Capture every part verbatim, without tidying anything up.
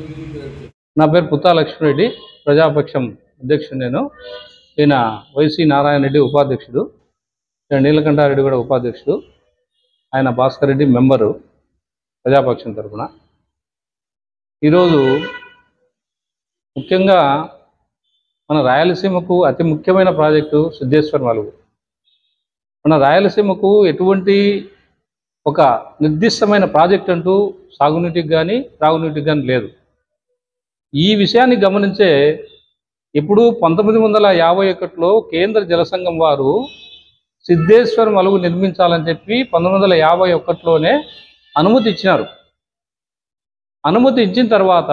నా పేరు పుత్తా లక్ష్మీరెడ్డి, ప్రజాపక్షం అధ్యక్షుడు. నేను ఈయన వైసీ నారాయణ రెడ్డి ఉపాధ్యక్షుడు, నీలకంఠారెడ్డి కూడా ఉపాధ్యక్షుడు, ఆయన భాస్కర్ రెడ్డి మెంబరు ప్రజాపక్షం తరఫున. ఈరోజు ముఖ్యంగా మన రాయలసీమకు అతి ముఖ్యమైన ప్రాజెక్టు సిద్ధేశ్వర్ మలుగు. మన రాయలసీమకు ఎటువంటి ఒక నిర్దిష్టమైన ప్రాజెక్ట్ అంటూ సాగునీటికి కానీ త్రాగునీటికి కానీ లేదు. ఈ విషయాన్ని గమనించే ఇప్పుడు పంతొమ్మిది వందల యాభై ఒకటిలో కేంద్ర జలసంఘం వారు సిద్ధేశ్వర్ మలుగు నిర్మించాలని చెప్పి పంతొమ్మిది వందల యాభై ఒకటిలోనే అనుమతి ఇచ్చినారు. అనుమతి ఇచ్చిన తర్వాత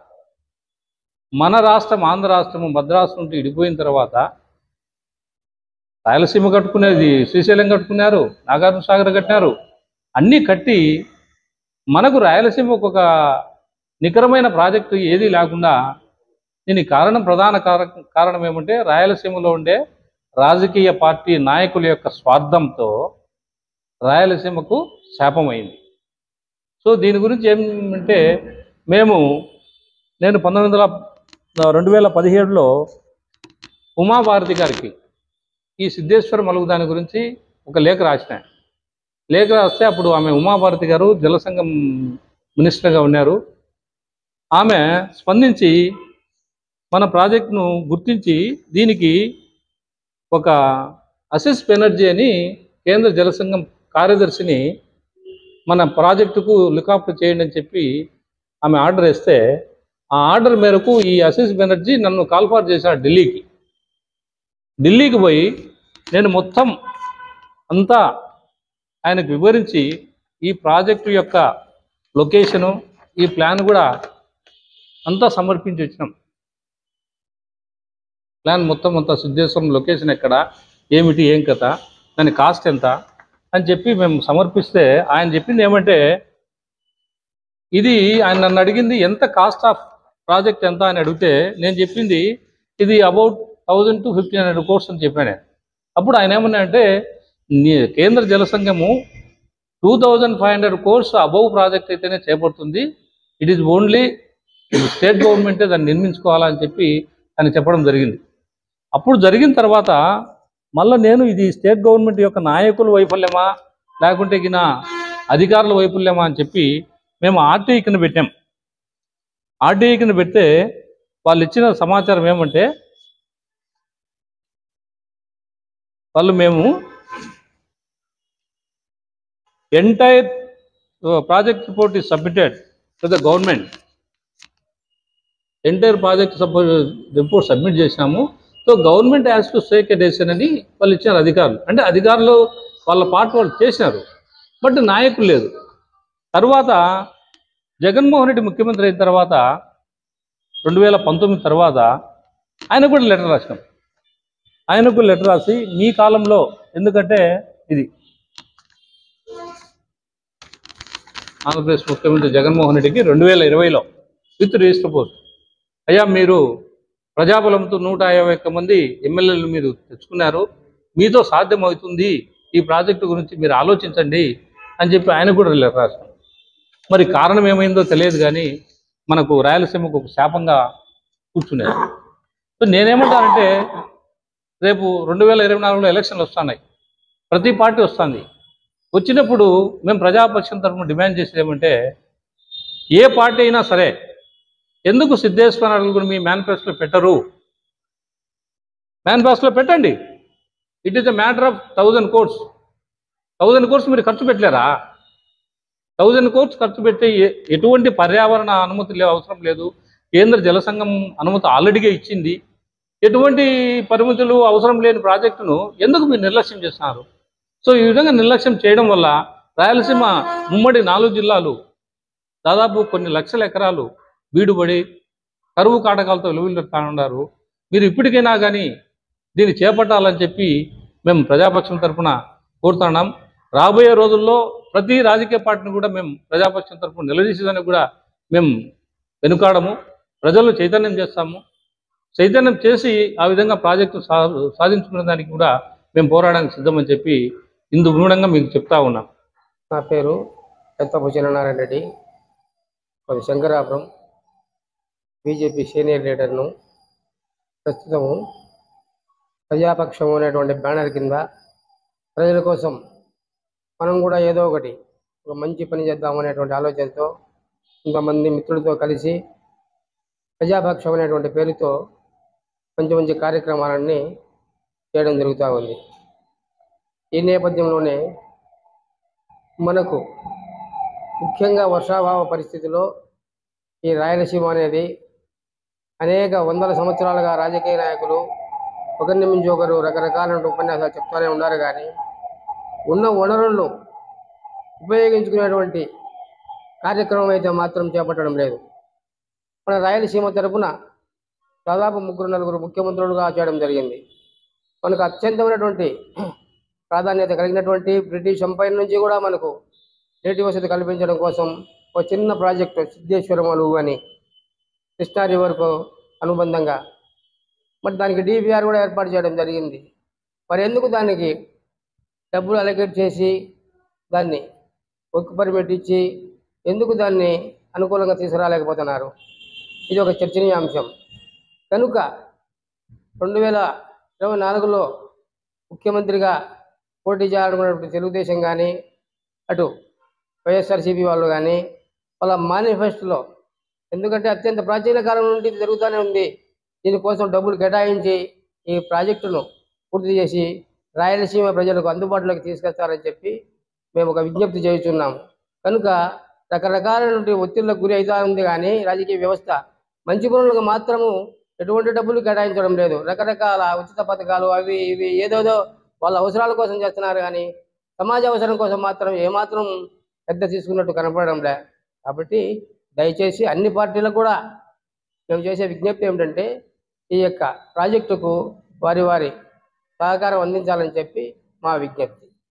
మన రాష్ట్రం ఆంధ్ర రాష్ట్రము మద్రాసు నుండి విడిపోయిన తర్వాత రాయలసీమ కట్టుకునేది, శ్రీశైలం కట్టుకున్నారు, నాగార్జున సాగర్ కట్టినారు, అన్నీ కట్టి మనకు రాయలసీమకు ఒక నికరమైన ప్రాజెక్టు ఏదీ లేకుండా దీనికి కారణం ప్రధాన కారణం ఏమంటే రాయలసీమలో ఉండే రాజకీయ పార్టీ నాయకుల యొక్క స్వార్థంతో రాయలసీమకు శాపమైంది. సో దీని గురించి ఏమంటే మేము నేను పంతొమ్మిది వందల రెండు వేల పదిహేడులో ఉమాభారతి గారికి ఈ సిద్ధేశ్వర మలుగు దాని గురించి ఒక లేఖ రాసిన. లేఖ రాస్తే అప్పుడు ఆమె ఉమాభారతి గారు జలసంఘం మినిస్టర్గా ఉన్నారు. ఆమె స్పందించి మన ప్రాజెక్టును గుర్తించి దీనికి ఒక అసిస్ బెనర్జీ అని కేంద్ర జలసంఘం కార్యదర్శిని మన ప్రాజెక్టుకు లుకాప్ట్ చేయండి అని చెప్పి ఆమె ఆర్డర్ వేస్తే ఆ ఆర్డర్ మేరకు ఈ అసిస్ బెనర్జీ నన్ను కాల్ఫార్ చేశాడు ఢిల్లీకి. ఢిల్లీకి పోయి నేను మొత్తం అంతా ఆయనకు వివరించి ఈ ప్రాజెక్టు యొక్క లొకేషను, ఈ ప్లాన్ కూడా అంతా సమర్పించి వచ్చినాం. ప్లాన్ మొత్తం అంతా సిద్ధేశ్వరం లొకేషన్ ఎక్కడ, ఏమిటి, ఏం కథ, దాని కాస్ట్ ఎంత అని చెప్పి మేము సమర్పిస్తే ఆయన చెప్పింది ఏమంటే, ఇది ఆయన నన్ను అడిగింది ఎంత కాస్ట్ ఆఫ్ ప్రాజెక్ట్ ఎంత అని అడిగితే నేను చెప్పింది ఇది about thousand two fifteen hundred crores అని చెప్పాను. అప్పుడు ఆయన ఏమన్నా అంటే కేంద్ర జలసంఘము two thousand five hundred crores above project అయితేనే చేపడుతుంది, ఇట్ ఈజ్ ఓన్లీ స్టేట్ గవర్నమెంటే దాన్ని నిర్మించుకోవాలని చెప్పి ఆయన చెప్పడం జరిగింది. అప్పుడు జరిగిన తర్వాత మళ్ళీ నేను ఇది స్టేట్ గవర్నమెంట్ యొక్క నాయకుల వైఫల్యమా లేకుంటే గిన అధికారుల వైఫల్యమా అని చెప్పి మేము ఆర్టీఐ కింద పెట్టాం. ఆర్టీఐ కింద పెడితే వాళ్ళు ఇచ్చిన సమాచారం ఏమంటే వాళ్ళు మేము entire project report is submitted to the government, entire project report submit చేసినాము, so government has to take a decision అని వాళ్ళు ఇచ్చారు అధికారులు. అంటే అధికారులు వాళ్ళ పార్ట్ వాళ్ళు చేసినారు, బట్ నాయకులు లేదు. తర్వాత జగన్మోహన్ రెడ్డి ముఖ్యమంత్రి అయిన తర్వాత రెండు వేల పంతొమ్మిది తర్వాత ఆయన కూడా లెటర్ రాసినాం. ఆయనకు లెటర్ రాసి మీ కాలంలో, ఎందుకంటే ఇది ఆంధ్రప్రదేశ్ ముఖ్యమంత్రి జగన్మోహన్ రెడ్డికి రెండు వేల ఇరవైలో విత్ రిజిస్టర్ పోస్ట్, అయ్యా మీరు ప్రజాబలంతో నూట యాభై ఒక్క మంది ఎమ్మెల్యేలు మీరు తెచ్చుకున్నారు, మీతో సాధ్యమవుతుంది, ఈ ప్రాజెక్టు గురించి మీరు ఆలోచించండి అని చెప్పి ఆయన కూడా లెటర్ రాశారు. మరి కారణం ఏమైందో తెలియదు కానీ మనకు రాయలసీమకు ఒక శాపంగా కూర్చునేది. సో నేనేమంటానంటే రేపు రెండు వేల ఇరవై నాలుగులో ఎలక్షన్లు వస్తున్నాయి, ప్రతి పార్టీ వస్తుంది. వచ్చినప్పుడు మేము ప్రజాపక్షం తరఫున డిమాండ్ చేసేది ఏమంటే ఏ పార్టీ అయినా సరే ఎందుకు సిద్ధేశ్వర మలుగు మీ మేనిఫెస్టోలో పెట్టరు? మేనిఫెస్టోలో పెట్టండి. It is a matter of thousand crores thousand crores మీరు ఖర్చు పెట్టలేరా? థౌజండ్ కోర్స్ ఖర్చు పెట్టి ఎటువంటి పర్యావరణ అనుమతి అవసరం లేదు, కేంద్ర జలసంఘం అనుమతి ఆల్రెడీగా ఇచ్చింది, ఎటువంటి పరిమితులు అవసరం లేని ప్రాజెక్టును ఎందుకు మీరు నిర్లక్ష్యం చేస్తున్నారు? సో ఈ విధంగా నిర్లక్ష్యం చేయడం వల్ల రాయలసీమ ఉమ్మడి నాలుగు జిల్లాలు దాదాపు కొన్ని లక్షల ఎకరాలు బీడుబడి కరువు కాటకాలతో విలువలుతా ఉన్నారు. మీరు ఇప్పటికైనా కానీ దీన్ని చేపట్టాలని చెప్పి మేము ప్రజాపక్షం తరఫున కోరుతున్నాం. రాబోయే రోజుల్లో ప్రతి రాజకీయ పార్టీని కూడా మేము ప్రజాపక్షం తరఫున నిలదీసేదానికి కూడా మేము వెనుకాడము, ప్రజలు చైతన్యం చేస్తాము. చైతన్యం చేసి ఆ విధంగా ప్రాజెక్టు సా సాధించుకునే దానికి కూడా మేము పోరాడడానికి సిద్ధమని చెప్పి ఇందు గుణంగా మీకు చెప్తా ఉన్నాం. నా పేరు పెద్ద భుజనారాయణ రెడ్డి, అది శంకరాపురం. BJP senior లీడర్ను. ప్రస్తుతము ప్రజాపక్షం అనేటువంటి బ్యానర్ కింద ప్రజల కోసం మనం కూడా ఏదో ఒకటి ఒక మంచి పని చేద్దాం అనేటువంటి ఆలోచనతో కొంతమంది మిత్రులతో కలిసి ప్రజాపక్షం అనేటువంటి పేరుతో మంచి మంచి కార్యక్రమాలన్నీ చేయడం జరుగుతూ ఉంది. ఈ నేపథ్యంలోనే మనకు ముఖ్యంగా వర్షాభావ పరిస్థితిలో ఈ రాయలసీమ అనేది అనేక వందల సంవత్సరాలుగా రాజకీయ నాయకులు ఒకరిని మించి ఒకరు రకరకాల ఉపన్యాసాలు చెప్తూనే ఉన్నారు. కానీ ఉన్న వనరులను ఉపయోగించుకునేటువంటి కార్యక్రమం అయితే మాత్రం చేపట్టడం లేదు. మన రాయలసీమ తరపున దాదాపు ముగ్గురు నలుగురు ముఖ్యమంత్రులుగా చేయడం జరిగింది. మనకు అత్యంతమైనటువంటి ప్రాధాన్యత కలిగినటువంటి బ్రిటిష్ ఎంపైర్ నుంచి కూడా మనకు నీటి వసతి కల్పించడం కోసం ఒక చిన్న ప్రాజెక్టు సిద్ధేశ్వరం అలుగు అని కృష్ణా రివర్కు అనుబంధంగా మరి దానికి డిపిఆర్ కూడా ఏర్పాటు చేయడం జరిగింది. మరి ఎందుకు దానికి డబ్బులు అలొకేట్ చేసి దాన్ని వర్క్ పర్మిట్ ఇచ్చి ఎందుకు దాన్ని అనుకూలంగా తీసుకురాలేకపోతున్నారు? ఇది ఒక చర్చనీయాంశం. కనుక రెండు వేల ఇరవై నాలుగులో ముఖ్యమంత్రిగా పోటీ చేయాలనుకున్నటువంటి తెలుగుదేశం కానీ అటు వైఎస్ఆర్సీపీ వాళ్ళు కానీ వాళ్ళ మేనిఫెస్టోలో, ఎందుకంటే అత్యంత ప్రాచీన కాలం నుండి ఇది జరుగుతూనే ఉంది, దీనికోసం డబ్బులు కేటాయించి ఈ ప్రాజెక్టును పూర్తి చేసి రాయలసీమ ప్రజలకు అందుబాటులోకి తీసుకొస్తారని చెప్పి మేము ఒక విజ్ఞప్తి చేస్తున్నాము. కనుక రకరకాలైనటువంటి ఒత్తిళ్లకు గురి అవుతూ ఉంది. కానీ రాజకీయ వ్యవస్థ మంచి పనులకు మాత్రము ఎటువంటి డబ్బులు కేటాయించడం లేదు. రకరకాల ఉచిత పథకాలు అవి ఇవి ఏదోదో వాళ్ళ అవసరాల కోసం చేస్తున్నారు. కానీ సమాజ అవసరం కోసం మాత్రం ఏమాత్రం పెద్ద తీసుకున్నట్టు కనపడడం లే. కాబట్టి దయచేసి అన్ని పార్టీలకు కూడా మేము చేసే విజ్ఞప్తి ఏమిటంటే ఈ యొక్క ప్రాజెక్టుకు వారి వారి సహకారం అందించాలని చెప్పి మా విజ్ఞప్తి.